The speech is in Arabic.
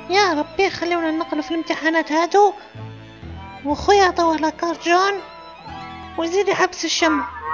يا ربي خلونا ننقلوا في الامتحانات هادو، وخويا عطوه لاكارت جون ويزيد يحبس الشمع.